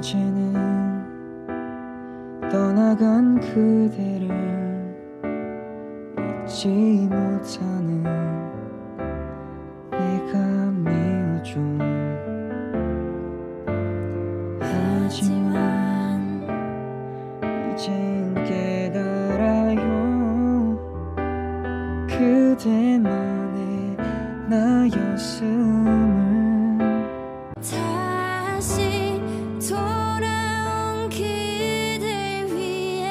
어제는 떠나간 그대를 잊지 못하는 내가 미워져. 하지만 이젠 깨달아요. 그대만의 나였음을. 다시 돌아온 그댈 위해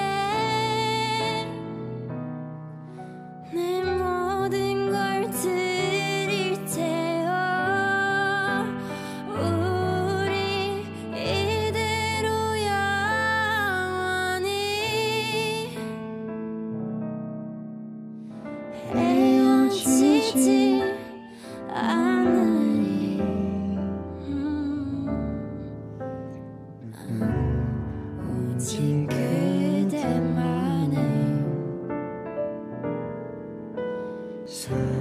내 모든 걸 드릴 테요. 우리 이대로 영원히 헤어지지 않으리. 오직 그대만의